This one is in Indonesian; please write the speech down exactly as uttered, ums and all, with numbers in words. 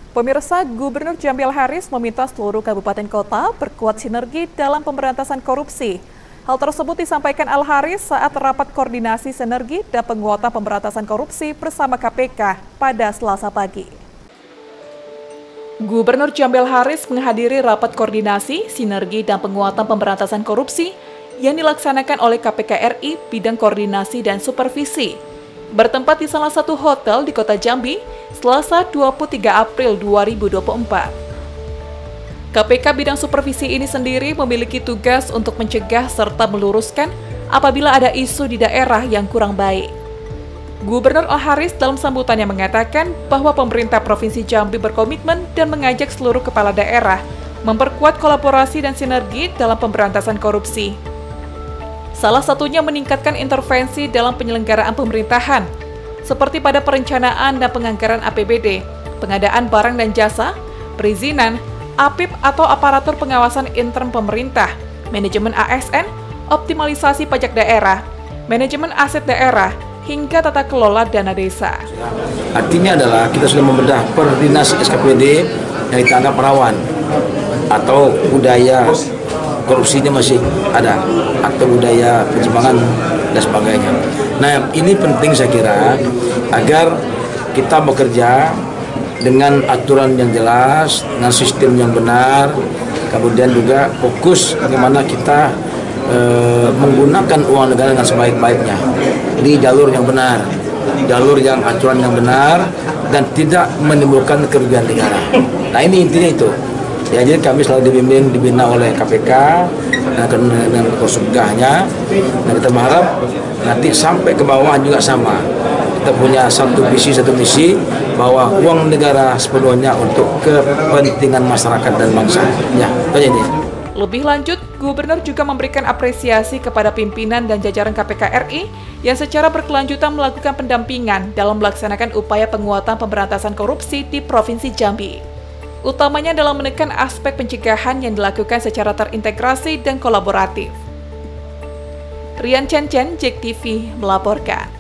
Pemirsa, Gubernur Jambil Haris meminta seluruh kabupaten kota berkuat sinergi dalam pemberantasan korupsi. Hal tersebut disampaikan Al-Haris saat rapat koordinasi sinergi dan penguatan pemberantasan korupsi bersama K P K pada Selasa pagi. Gubernur Jambil Haris menghadiri rapat koordinasi, sinergi, dan penguatan pemberantasan korupsi yang dilaksanakan oleh K P K R I bidang koordinasi dan supervisi, bertempat di salah satu hotel di Kota Jambi, Selasa dua puluh tiga April dua ribu dua puluh empat. K P K bidang supervisi ini sendiri memiliki tugas untuk mencegah serta meluruskan apabila ada isu di daerah yang kurang baik. Gubernur Al-Haris dalam sambutannya mengatakan bahwa pemerintah Provinsi Jambi berkomitmen dan mengajak seluruh kepala daerah memperkuat kolaborasi dan sinergi dalam pemberantasan korupsi. Salah satunya meningkatkan intervensi dalam penyelenggaraan pemerintahan, seperti pada perencanaan dan penganggaran A P B D, pengadaan barang dan jasa, perizinan, A P I P atau aparatur pengawasan intern pemerintah, manajemen A S N, optimalisasi pajak daerah, manajemen aset daerah, hingga tata kelola dana desa. Artinya adalah kita sudah membedah per dinas S K P D yang dianggap rawan atau budaya korupsinya masih ada atau budaya penyimpangan dan sebagainya. Nah, ini penting saya kira agar kita bekerja dengan aturan yang jelas, dengan sistem yang benar, kemudian juga fokus bagaimana kita e, menggunakan uang negara dengan sebaik-baiknya di jalur yang benar, jalur yang aturan yang benar dan tidak menimbulkan kerugian negara. Nah, ini intinya itu. Ya, jadi kami selalu dibimbing, dibina oleh K P K dan dengan Korsubgahnya, dan kita berharap nanti sampai ke bawah juga sama. Kita punya satu visi, satu misi bahwa uang negara sepenuhnya untuk kepentingan masyarakat dan bangsa. Ya, itu ini. Lebih lanjut, Gubernur juga memberikan apresiasi kepada pimpinan dan jajaran K P K R I yang secara berkelanjutan melakukan pendampingan dalam melaksanakan upaya penguatan pemberantasan korupsi di Provinsi Jambi. Utamanya dalam menekan aspek pencegahan yang dilakukan secara terintegrasi dan kolaboratif. Rian Chen Chen, J E K T V melaporkan.